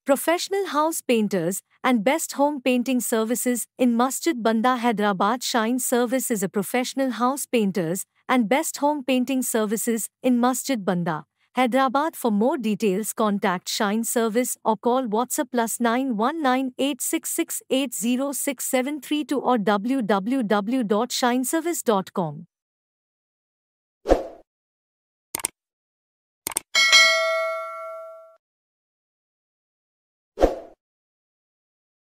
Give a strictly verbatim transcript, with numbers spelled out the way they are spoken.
Professional house painters and best home painting services in Masjid Banda, Hyderabad. Shyne service is a professional house painters and best home painting services in Masjid Banda, Hyderabad. For more details, contact Shyne service or call WhatsApp plus nine one nine eight six six eight zero six seven three two or w w w dot shine service dot com.